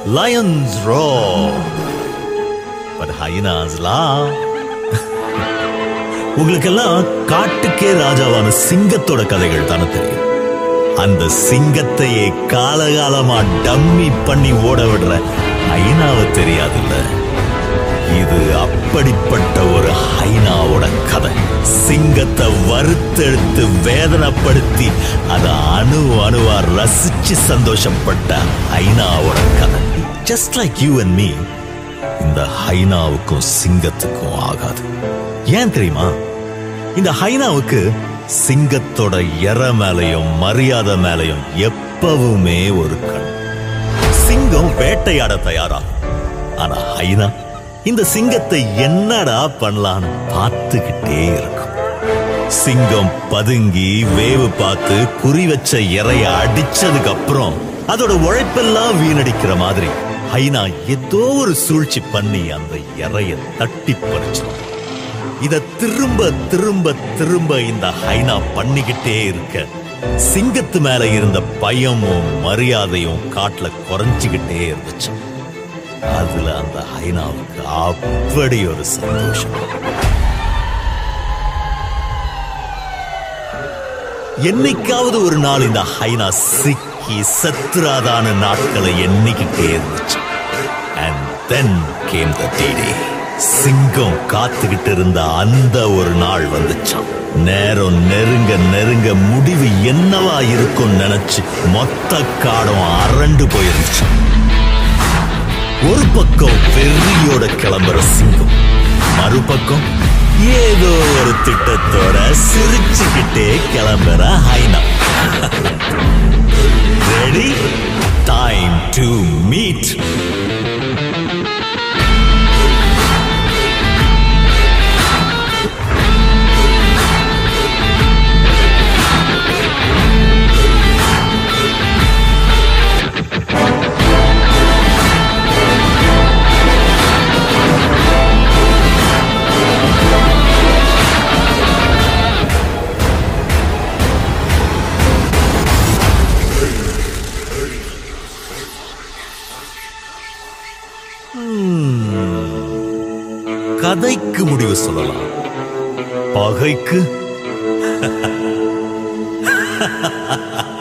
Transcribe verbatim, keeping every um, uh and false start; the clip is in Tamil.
lions roar, but hyenas laugh. உங்களுக்கெல்லாம் காட்டுக்கே ராஜாவான சிங்கத்தோட கதைகள் தானே தெரியும். அந்த சிங்கத்தையே காலகாலமா டம்மி பண்ணி ஓட விடுற ஹைனாவை தெரியாதுல்ல. இது அப்படிப்பட்ட ஒரு ஹைனாவோட கதை. சிங்கத்தை வறுத்தெடுத்து வேதனைப்படுத்தி அதை அணு அணுவா ரசிச்சு சந்தோஷப்பட்ட ஹைனாவோட கதை. Just like you and me, இந்த ஹைனாவுக்கும் சிங்கத்துக்கும் ஆகாது. ஏன் தெரியுமா? இந்த ஹைனாவுக்கு சிங்கத்தோட எற மேலையும் மரியாதை மேலையும் எப்பவுமே ஒரு கண். சிங்கம் வேட்டையாட தயாரா, ஆனா ஹைனா இந்த சிங்கத்தை என்னடா பண்ணலான்னு பார்த்துக்கிட்டே இருக்கும். சிங்கம் பதுங்கி வேவு பார்த்து குறி வச்ச இறைய அடிச்சதுக்கு அப்புறம் அதோட உழைப்பெல்லாம் வீணடிக்கிற மாதிரி ஹைனா ஏதோ ஒரு சூழ்ச்சி பண்ணி அந்த இறைய தட்டி பறிச்சிடும். இத திரும்ப திரும்ப திரும்ப இந்த ஹைனா பண்ணிக்கிட்டே இருக்க சிங்கத்து மேல இருந்த பயமும் மரியாதையும் காட்டுல குறைஞ்சுக்கிட்டே இருந்துச்சு. அதுல அந்த ஹைனாவுக்கு அப்படி ஒரு சந்தோஷம். என்னைக்காவது ஒரு நாள் இந்த ஹைனா சிக்கி சத்துராதான நாட்களை எண்ணிக்கிட்டே இருந்துச்சு. And then came the D-Day. சிங்கம் காத்துக்கிட்டு இருந்த அந்த ஒரு நாள் வந்துச்சான். நேரம் நெருங்க நெருங்க முடிவு என்னவா இருக்கும் நினைச்சு மொத்த காடும் அரண்டு போயிருந்துச்சு. ஒரு பக்கம் வெறியோட கிளம்புற சிங்கம், மறுபக்கம் ஏதோ ஒரு திட்டத்தோட சிரிச்சுக்கிட்டே கிளம்புற hyena. Ready? Time to meet. கதைக்கு முடிவு சொல்லலாம், பகைக்கு